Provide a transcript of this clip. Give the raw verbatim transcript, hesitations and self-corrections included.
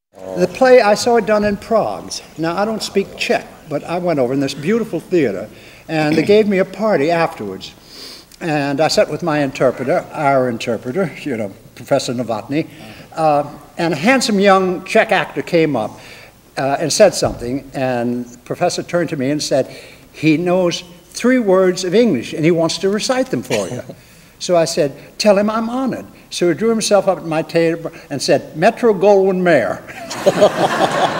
The play, I saw it done in Prague. Now, I don't speak Czech, but I went over in this beautiful theater, and they gave me a party afterwards. And I sat with my interpreter, our interpreter, you know, Professor Novotny, uh, and a handsome young Czech actor came up uh, and said something, and the professor turned to me and said, he knows three words of English, and he wants to recite them for you. So I said, tell him I'm honored. So he drew himself up at my table and said, Metro Goldwyn Mayer.